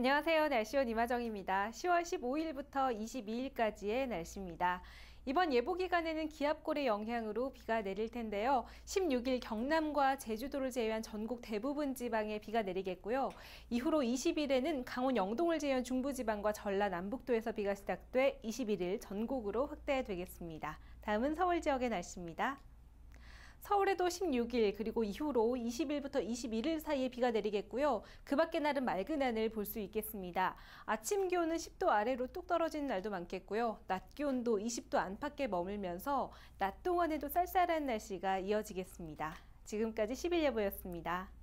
안녕하세요. 날씨원 이마정입니다. 10월 15일부터 22일까지의 날씨입니다. 이번 예보 기간에는 기압골의 영향으로 비가 내릴 텐데요. 16일 경남과 제주도를 제외한 전국 대부분 지방에 비가 내리겠고요. 이후로 20일에는 강원 영동을 제외한 중부지방과 전라 남북도에서 비가 시작돼 21일 전국으로 확대되겠습니다. 다음은 서울 지역의 날씨입니다. 서울에도 16일 그리고 이후로 20일부터 21일 사이에 비가 내리겠고요. 그 밖의 날은 맑은 하늘 볼 수 있겠습니다. 아침 기온은 10도 아래로 뚝 떨어지는 날도 많겠고요. 낮 기온도 20도 안팎에 머물면서 낮 동안에도 쌀쌀한 날씨가 이어지겠습니다. 지금까지 10일 예보였습니다.